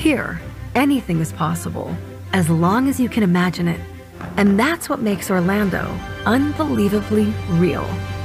Here, anything is possible, as long as you can imagine it. And that's what makes Orlando unbelievably real.